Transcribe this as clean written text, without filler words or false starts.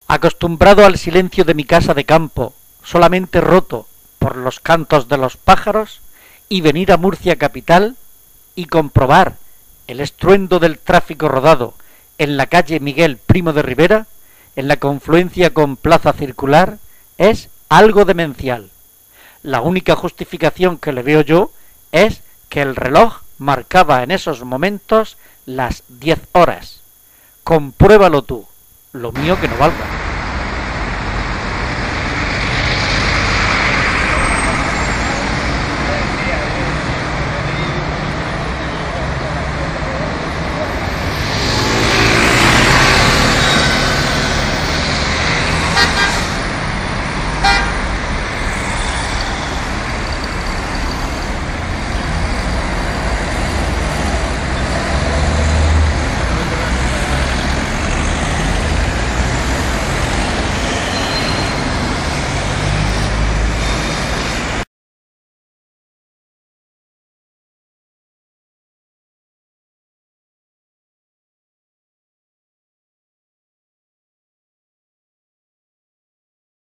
Acostumbrado al silencio de mi casa de campo, solamente roto por los cantos de los pájaros, y venir a Murcia capital y comprobar el estruendo del tráfico rodado en la calle Miguel Primo de Rivera, en la confluencia con Plaza Circular, es algo demencial. La única justificación que le veo yo es que el reloj marcaba en esos momentos las 10 horas. Compruébalo tú, lo mío que no valga.